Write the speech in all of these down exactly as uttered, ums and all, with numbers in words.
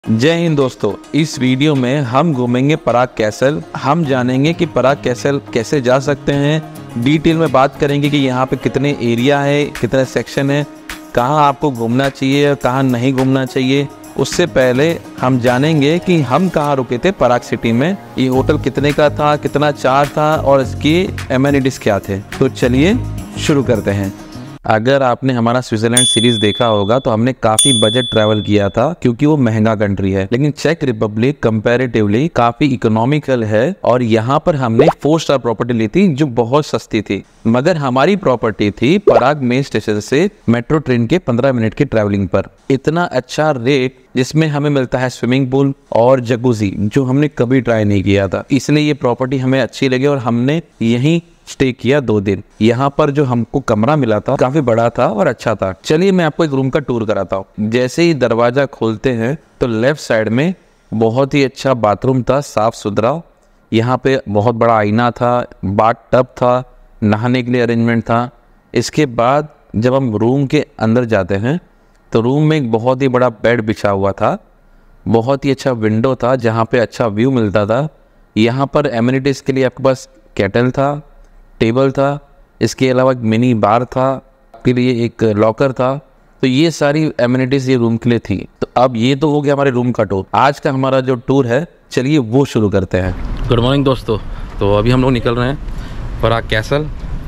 जय हिंद दोस्तों, इस वीडियो में हम घूमेंगे पराग कैसल। हम जानेंगे कि पराग कैसल कैसे जा सकते हैं। डिटेल में बात करेंगे कि यहाँ पे कितने एरिया है, कितने सेक्शन है, कहाँ आपको घूमना चाहिए और कहाँ नहीं घूमना चाहिए। उससे पहले हम जानेंगे कि हम कहाँ रुके थे पराग सिटी में, ये होटल कितने का था, कितना चार्ज था और इसकी एमेनिटीज क्या थे। तो चलिए शुरू करते हैं। अगर आपने हमारा स्विट्जरलैंड सीरीज देखा होगा तो हमने काफी बजट ट्रैवल किया था क्योंकि वो महंगा कंट्री है, लेकिन चेक रिपब्लिक कंपैरेटिवली काफी इकोनॉमिकल है और यहाँ पर हमने फोर स्टार प्रॉपर्टी ली थी जो बहुत सस्ती थी। मगर हमारी प्रॉपर्टी थी पराग मेन स्टेशन से मेट्रो ट्रेन के पंद्रह मिनट की ट्रैवलिंग पर। इतना अच्छा रेट जिसमें हमें मिलता है स्विमिंग पूल और जकूजी, जो हमने कभी ट्राई नहीं किया था। इसलिए ये प्रॉपर्टी हमें अच्छी लगी और हमने यहीं स्टे किया दो दिन। यहाँ पर जो हमको कमरा मिला था काफी बड़ा था और अच्छा था। चलिए मैं आपको एक रूम का टूर कराता हूँ। जैसे ही दरवाजा खोलते हैं तो लेफ्ट साइड में बहुत ही अच्छा बाथरूम था, साफ सुथरा। यहाँ पे बहुत बड़ा आईना था, बाथ टब था, नहाने के लिए अरेंजमेंट था। इसके बाद जब हम रूम के अंदर जाते हैं तो रूम में एक बहुत ही बड़ा बेड बिछा हुआ था, बहुत ही अच्छा विंडो था जहाँ पे अच्छा व्यू मिलता था। यहाँ पर एमिनिटीज के लिए आपके पास केटल था, टेबल था, इसके अलावा एक मिनी बार था, आपके लिए एक लॉकर था। तो ये सारी एमिनिटीज ये रूम के लिए थी। तो अब ये तो हो गया हमारे रूम का टूर। आज का हमारा जो टूर है चलिए वो शुरू करते हैं। गुड मॉर्निंग दोस्तों, तो अभी हम लोग निकल रहे हैं पराग कैसल।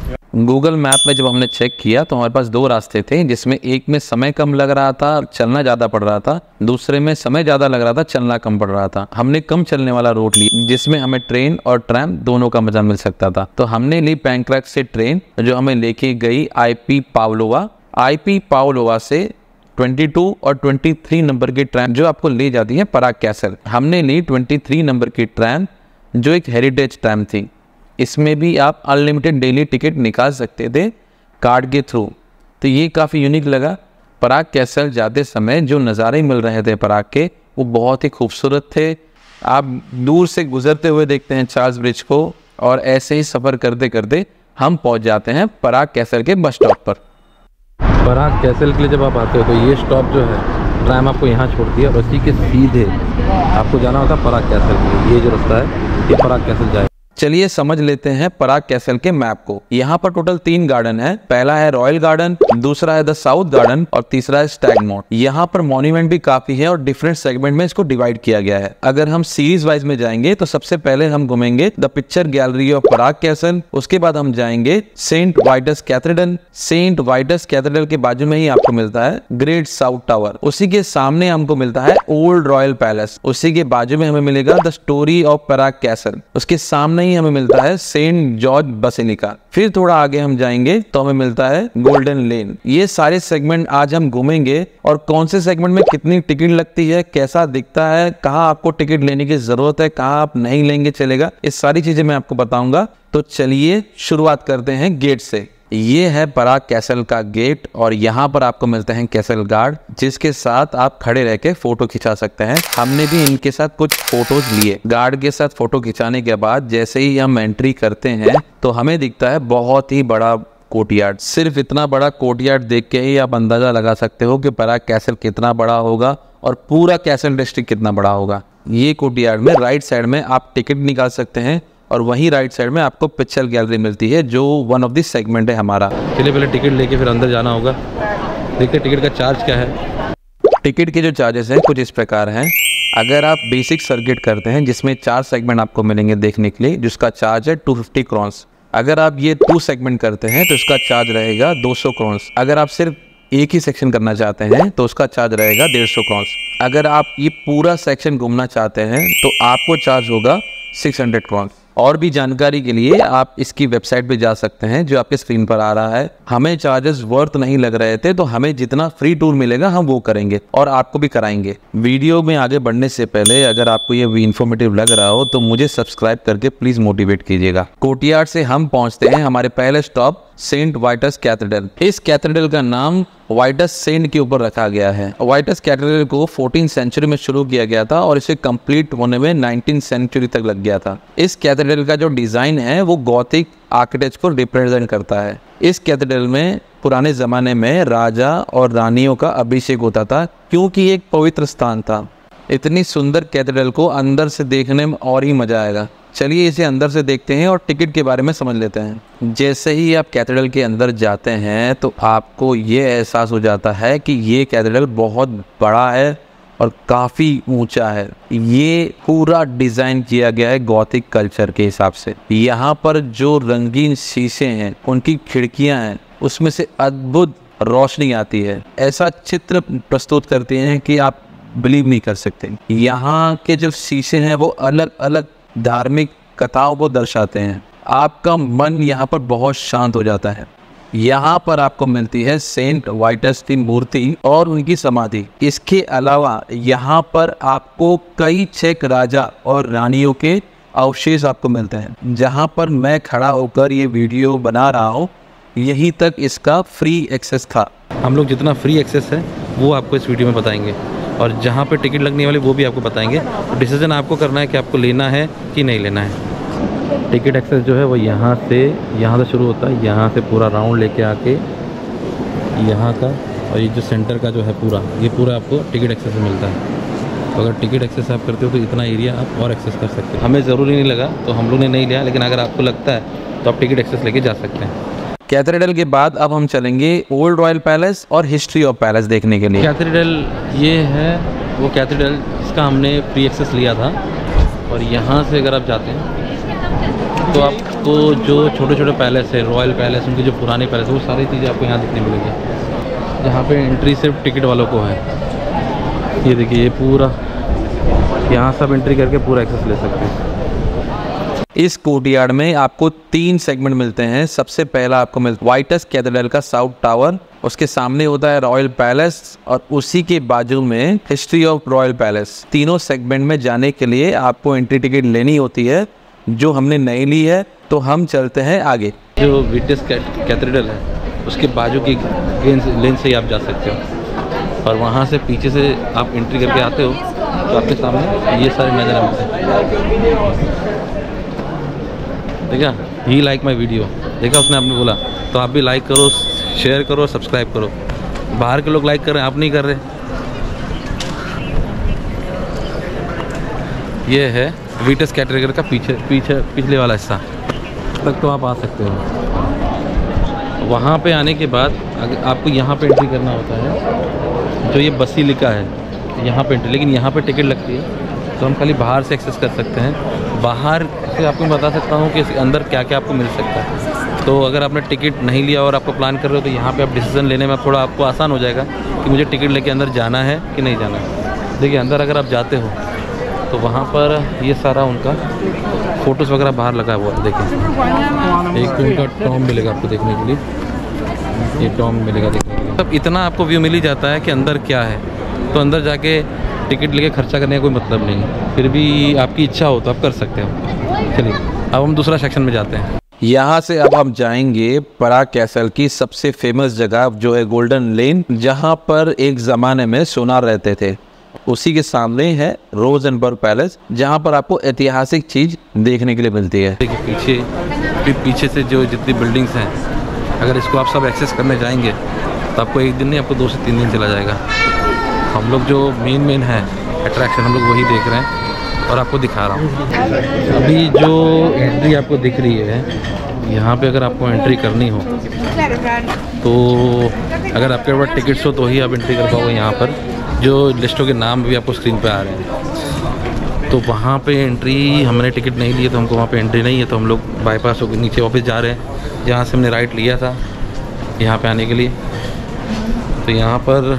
गूगल मैप में जब हमने चेक किया तो हमारे पास दो रास्ते थे, जिसमें एक में समय कम लग रहा था, चलना ज़्यादा पड़ रहा था, दूसरे में समय ज़्यादा लग रहा था, चलना कम पड़ रहा था। हमने कम चलने वाला रूट ली जिसमें हमें ट्रेन और ट्रैम दोनों का मजा मिल सकता था। तो हमने ली पैंक्रेक से ट्रेन जो हमें लेके गई आईपी पावलोवा। आईपी पावलोवा से बाईस और तेईस नंबर की ट्रैम जो आपको ले जाती है पराग कैसल। हमने ली तेईस नंबर की ट्रैम जो एक हेरिटेज ट्रैम थी। इसमें भी आप अनलिमिटेड डेली टिकट निकाल सकते थे कार्ड के थ्रू। तो ये काफ़ी यूनिक लगा। पराग कैसल जाते समय जो नज़ारे मिल रहे थे पराग के, वो बहुत ही खूबसूरत थे। आप दूर से गुजरते हुए देखते हैं चार्ल्स ब्रिज को और ऐसे ही सफ़र करते करते हम पहुंच जाते हैं पराग कैसल के बस स्टॉप पर। पराग कैसल के लिए जब आप आते हो तो ये स्टॉप जो है ट्रैम आपको यहाँ छोड़ती है और उसी के सीधे आपको जाना होगा पराग कैसल के लिए। ये जो रास्ता है ये पराग कैसल जाए। चलिए समझ लेते हैं पराग कैसल के मैप को। यहाँ पर टोटल तीन गार्डन है। पहला है रॉयल गार्डन, दूसरा है द साउथ गार्डन और तीसरा है स्टैगमोर। यहाँ पर मॉन्यूमेंट भी काफी है और डिफरेंट सेगमेंट में इसको डिवाइड किया गया है। अगर हम सीरीज वाइज में जाएंगे तो सबसे पहले हम घूमेंगे the Picture Gallery of Prague Castle. उसके बाद हम जाएंगे Saint Vitus Cathedral. Saint Vitus Cathedral के बाजू में ही आपको मिलता है ग्रेट साउथ टावर। उसी के सामने हमको मिलता है ओल्ड रॉयल पैलेस। उसी के बाजू में हमें मिलेगा the Story of Prague Castle. उसके सामने ही हमें मिलता है सेंट जॉर्ज बसिलिका। फिर थोड़ा आगे हम जाएंगे तो हमें मिलता है गोल्डन लेन। ये सारे सेगमेंट आज हम घूमेंगे और कौन से सेगमेंट में कितनी टिकट लगती है, कैसा दिखता है, कहाँ आपको टिकट लेने की जरूरत है, कहाँ आप नहीं लेंगे चलेगा, ये सारी चीजें मैं आपको बताऊंगा। तो चलिए शुरुआत करते हैं गेट से। ये है पराग कैसल का गेट और यहाँ पर आपको मिलते हैं कैसल गार्ड जिसके साथ आप खड़े रह के फोटो खिंचा सकते हैं। हमने भी इनके साथ कुछ फोटोज लिए। गार्ड के साथ फोटो खिंचाने के बाद जैसे ही हम एंट्री करते हैं तो हमें दिखता है बहुत ही बड़ा कोर्टयार्ड। सिर्फ इतना बड़ा कोर्टयार्ड देख के ही आप अंदाजा लगा सकते हो कि पराग कैसल कितना बड़ा होगा और पूरा कैसल डिस्ट्रिक्ट कितना बड़ा होगा। ये कोर्टयार्ड में राइट साइड में आप टिकट निकाल सकते हैं और वहीं राइट साइड में आपको पिक्चर गैलरी मिलती है जो वन ऑफ द सेगमेंट है हमारा। चलिए पहले टिकट लेके फिर अंदर जाना होगा। देखते टिकट का चार्ज क्या है। टिकट के जो चार्जेस हैं कुछ इस प्रकार हैं। अगर आप बेसिक सर्किट करते हैं जिसमें चार सेगमेंट आपको मिलेंगे देखने के लिए, जिसका चार्ज है टू फिफ्टी क्रॉन्स। अगर आप ये टू सेगमेंट करते हैं तो इसका चार्ज रहेगा दो सौ क्रॉन्स। अगर आप सिर्फ एक ही सेक्शन करना चाहते हैं तो उसका चार्ज रहेगा डेढ़ सौ क्रॉन्स। अगर आप ये पूरा सेक्शन घूमना चाहते हैं तो आपको चार्ज होगा सिक्स हंड्रेड क्रॉन्स। और भी जानकारी के लिए आप इसकी वेबसाइट पे जा सकते हैं जो आपके स्क्रीन पर आ रहा है। हमें चार्जेस वर्थ नहीं लग रहे थे तो हमें जितना फ्री टूर मिलेगा हम वो करेंगे और आपको भी कराएंगे। वीडियो में आगे बढ़ने से पहले अगर आपको ये इन्फॉर्मेटिव लग रहा हो तो मुझे सब्सक्राइब करके प्लीज मोटिवेट कीजिएगा। कोर्टयार्ड से हम पहुंचते हैं हमारे पहले स्टॉप सेंट वाइटस कैथेड्रल। इस कैथेड्रल का नाम वाइटस सेंट के ऊपर रखा गया है। वाइटस कैथेड्रल को फोर्टीन सेंचुरी में शुरू किया गया था और इसे कंप्लीट होने में नाइनटीन सेंचुरी तक लग गया था। इस कैथेड्रल का जो डिजाइन है वो गॉथिक आर्किटेक्चर को रिप्रेजेंट करता है। इस कैथेड्रल में पुराने जमाने में राजा और रानियों का अभिषेक होता था क्योंकि एक पवित्र स्थान था। इतनी सुंदर कैथेड्रल को अंदर से देखने में और ही मज़ा आएगा। चलिए इसे अंदर से देखते हैं और टिकट के बारे में समझ लेते हैं। जैसे ही आप कैथेड्रल के अंदर जाते हैं तो आपको ये एहसास हो जाता है कि ये कैथेड्रल बहुत बड़ा है और काफ़ी ऊंचा है। ये पूरा डिज़ाइन किया गया है गॉथिक कल्चर के हिसाब से। यहाँ पर जो रंगीन शीशे हैं, उनकी खिड़कियाँ हैं, उसमें से अद्भुत रोशनी आती है। ऐसा चित्र प्रस्तुत करते हैं कि आप बिलीव नहीं कर सकते। यहाँ के जो शीशे हैं वो अलग अलग धार्मिक कथाओं को दर्शाते हैं। आपका मन यहाँ पर बहुत शांत हो जाता है। यहाँ पर आपको मिलती है सेंट वाइटस की मूर्ति और उनकी समाधि। इसके अलावा यहाँ पर आपको कई चेक राजा और रानियों के अवशेष आपको मिलते हैं। जहाँ पर मैं खड़ा होकर ये वीडियो बना रहा हूँ, यहीं तक इसका फ्री एक्सेस था। हम लोग जितना फ्री एक्सेस है वो आपको इस वीडियो में बताएंगे, और जहाँ पे टिकट लगने वाली वो भी आपको बताएंगे। तो डिसीजन आपको करना है कि आपको लेना है कि नहीं लेना है। टिकट एक्सेस जो है वो यहाँ से यहाँ से शुरू होता है, यहाँ से पूरा राउंड लेके आके यहाँ का, और ये जो सेंटर का जो है पूरा, ये पूरा आपको टिकट एक्सेस मिलता है। तो अगर टिकट एक्सेस आप करते हो तो इतना एरिया आप और एक्सेस कर सकते हो। हमें ज़रूरी नहीं लगा तो हम लोग ने नहीं लिया, लेकिन अगर आपको लगता है तो आप टिकट एक्सेस लेके जा सकते हैं। कैथेड्रल के बाद अब हम चलेंगे ओल्ड रॉयल पैलेस और हिस्ट्री ऑफ पैलेस देखने के लिए। कैथेड्रल ये है वो कैथेड्रल जिसका हमने प्री एक्सेस लिया था, और यहाँ से अगर आप जाते हैं तो आपको जो छोटे छोटे पैलेस है, रॉयल पैलेस, उनके जो पुराने पैलेस है, वो सारी चीज़ें आपको यहाँ दिखने मिलेगी। यहाँ पे एंट्री सिर्फ टिकट वालों को है। ये देखिए, ये पूरा यहाँ सब एंट्री करके पूरा एक्सेस ले सकते हैं। इस कोर्टयार्ड में आपको तीन सेगमेंट मिलते हैं। सबसे पहला आपको मिलता है वाइटस कैथेड्रल का साउथ टावर, उसके सामने होता है रॉयल पैलेस, और उसी के बाजू में हिस्ट्री ऑफ रॉयल पैलेस। तीनों सेगमेंट में जाने के लिए आपको एंट्री टिकट लेनी होती है, जो हमने नहीं ली है। तो हम चलते हैं आगे। जो वाइटस कैथेड्रल है उसके बाजू की लेन से ही आप जा सकते हो, और वहाँ से पीछे से आप एंट्री करके आते हो तो आपके सामने ये सारे नज़र आते हैं। देखा, ही लाइक माई वीडियो, देखा उसने आपने बोला, तो आप भी लाइक करो, शेयर करो, सब्सक्राइब करो। बाहर के लोग लाइक कर रहे हैं, आप नहीं कर रहे। ये है वाइटस कैथेड्रल का पीछे पीछे पिछले वाला हिस्सा तक तो आप आ सकते हो। वहाँ पे आने के बाद अगर आपको यहाँ पे एंट्री करना होता है, जो ये बसिलिका है यहाँ पे एंट्री, लेकिन यहाँ पे टिकट लगती है, तो हम खाली बाहर से एक्सेस कर सकते हैं। बाहर से आपको बता सकता हूँ कि इसके अंदर क्या क्या आपको मिल सकता है। तो अगर आपने टिकट नहीं लिया और आपको प्लान कर रहे हो तो यहाँ पे आप डिसीजन लेने में थोड़ा आपको आसान हो जाएगा कि मुझे टिकट लेके अंदर जाना है कि नहीं जाना है। देखिए, अंदर अगर आप जाते हो तो वहाँ पर ये सारा उनका फ़ोटोज़ वगैरह बाहर लगा हुआ है। देखिए, एक तो उनका टॉम मिलेगा आपको देखने के लिए, ये टॉम मिलेगा देखने के लिए। तब इतना आपको व्यू मिल ही जाता है कि अंदर क्या है। तो अंदर जाके टिकट लेके खर्चा करने का कोई मतलब नहीं है, फिर भी आपकी इच्छा हो तो आप कर सकते हो। चलिए अब हम दूसरा सेक्शन में जाते हैं। यहाँ से अब हम जाएंगे पराग कैसल की सबसे फेमस जगह, जो है गोल्डन लेन, जहाँ पर एक ज़माने में सोनार रहते थे। उसी के सामने है रोजनबर्ग पैलेस, जहाँ पर आपको ऐतिहासिक चीज़ देखने के लिए मिलती है। देखिए पीछे पीछे से जो जितनी बिल्डिंग्स हैं, अगर इसको आप सब एक्सेस करने जाएंगे तो आपको एक दिन नहीं, आपको दो से तीन दिन चला जाएगा। हम लोग जो मेन मेन है अट्रैक्शन, हम लोग वही देख रहे हैं और आपको दिखा रहा हूँ। अभी जो एंट्री आपको दिख रही है, यहाँ पे अगर आपको एंट्री करनी हो तो अगर आपके पास टिकट्स हो तो ही आप एंट्री कर पाओगे। यहाँ पर जो लिस्टों के नाम भी आपको स्क्रीन पे आ रहे हैं, तो वहाँ पे एंट्री, हमने टिकट नहीं लिए तो हमको वहाँ पे एंट्री नहीं है, तो हम लोग बाईपास होकर नीचे वापस जा रहे हैं जहाँ से हमने राइट लिया था यहाँ पे आने के लिए। तो यहाँ पर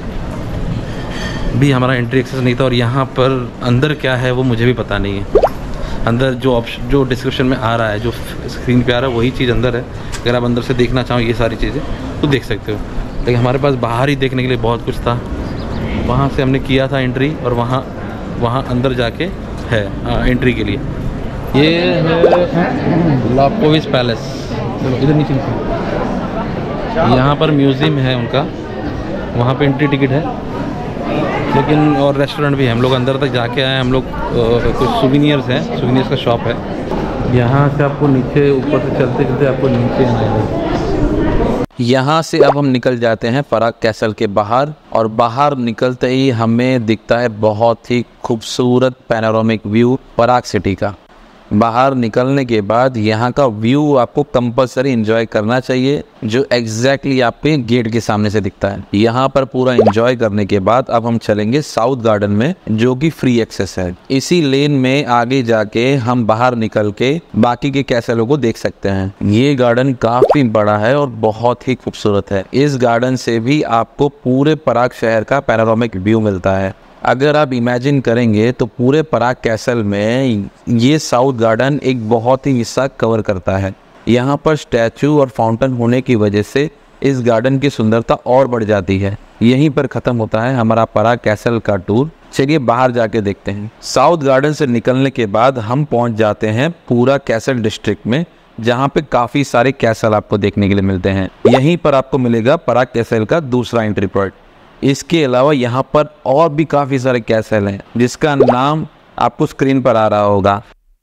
भी हमारा एंट्री एक्सेस नहीं था, और यहाँ पर अंदर क्या है वो मुझे भी पता नहीं है। अंदर जो ऑप्शन, जो डिस्क्रिप्शन में आ रहा है, जो स्क्रीन पे आ रहा है, वही चीज़ अंदर है। अगर आप अंदर से देखना चाहो ये सारी चीज़ें तो देख सकते हो, लेकिन हमारे पास बाहर ही देखने के लिए बहुत कुछ था। वहाँ से हमने किया था एंट्री, और वहाँ वहाँ अंदर जाके है आ, एंट्री के लिए। ये है लापोविस पैलेस। चलो इधर नीचे नीचे यहाँ पर म्यूज़ियम है उनका, वहाँ पे एंट्री टिकट है, लेकिन और रेस्टोरेंट भी है। हम लोग अंदर तक जाके आए, हम लोग कुछ सुविनियर्स हैं, सुविनियर्स का शॉप है। यहाँ से आपको नीचे ऊपर से चलते चलते आपको नीचे आना है। यहाँ से अब हम निकल जाते हैं पराग कैसल के बाहर, और बाहर निकलते ही हमें दिखता है बहुत ही खूबसूरत पैनोरामिक व्यू पराग सिटी का। बाहर निकलने के बाद यहाँ का व्यू आपको कंपलसरी एंजॉय करना चाहिए, जो एग्जैक्टली आपके गेट के सामने से दिखता है। यहाँ पर पूरा एंजॉय करने के बाद अब हम चलेंगे साउथ गार्डन में, जो कि फ्री एक्सेस है। इसी लेन में आगे जाके हम बाहर निकल के बाकी के कैसलों को देख सकते हैं। ये गार्डन काफी बड़ा है और बहुत ही खूबसूरत है। इस गार्डन से भी आपको पूरे पराग शहर का पैनोरामिक व्यू मिलता है। अगर आप इमेजिन करेंगे तो पूरे पराग कैसल में ये साउथ गार्डन एक बहुत ही हिस्सा कवर करता है। यहाँ पर स्टैचू और फाउंटेन होने की वजह से इस गार्डन की सुंदरता और बढ़ जाती है। यहीं पर ख़त्म होता है हमारा पराग कैसल का टूर। चलिए बाहर जाके देखते हैं। साउथ गार्डन से निकलने के बाद हम पहुँच जाते हैं पूरा कैसल डिस्ट्रिक्ट में, जहाँ पे काफ़ी सारे कैसल आपको देखने के लिए मिलते हैं। यहीं पर आपको मिलेगा पराग कैसल का दूसरा एंट्री पॉइंट। इसके अलावा यहाँ पर और भी काफ़ी सारे कैसल हैं, जिसका नाम आपको स्क्रीन पर आ रहा होगा।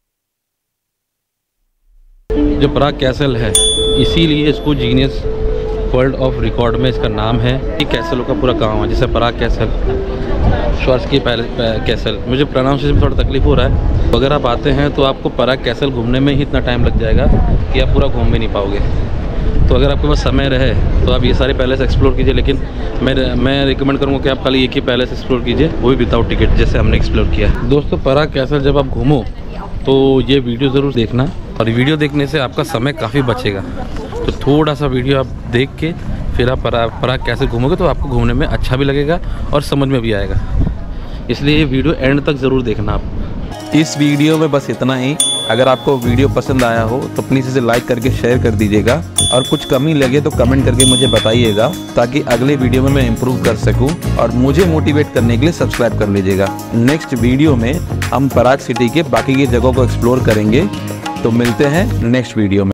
जो पराग कैसल है, इसीलिए इसको जीनियस वर्ल्ड ऑफ रिकॉर्ड में इसका नाम है। ये कैसलों का पूरा गांव है, जैसे पराग कैसल, श्वार्स्की कैसल। मुझे प्रोनाउंसिएशन में थोड़ा तकलीफ हो रहा है। अगर आप आते हैं तो आपको पराग कैसल घूमने में ही इतना टाइम लग जाएगा कि आप पूरा घूम भी नहीं पाओगे। तो अगर आपके पास समय रहे तो आप ये सारे पैलेस एक्सप्लोर कीजिए, लेकिन मैं मैं रिकमेंड करूँगा कि आप खाली एक ही पैलेस एक्सप्लोर कीजिए, वो भी विदाउट टिकट, जैसे हमने एक्सप्लोर किया। दोस्तों, पराग कैसल जब आप घूमो तो ये वीडियो ज़रूर देखना, और वीडियो देखने से आपका समय काफ़ी बचेगा। तो थोड़ा सा वीडियो आप देख के फिर आप पराग पराग कैसल घूमोगे तो आपको घूमने में अच्छा भी लगेगा और समझ में भी आएगा। इसलिए ये वीडियो एंड तक ज़रूर देखना आप। इस वीडियो में बस इतना ही। अगर आपको वीडियो पसंद आया हो तो प्लीज़ इसे लाइक करके शेयर कर दीजिएगा, और कुछ कमी लगे तो कमेंट करके मुझे बताइएगा, ताकि अगले वीडियो में मैं इम्प्रूव कर सकूं। और मुझे मोटिवेट करने के लिए सब्सक्राइब कर लीजिएगा। नेक्स्ट वीडियो में हम पराग सिटी के बाकी की जगहों को एक्सप्लोर करेंगे। तो मिलते हैं नेक्स्ट वीडियो में।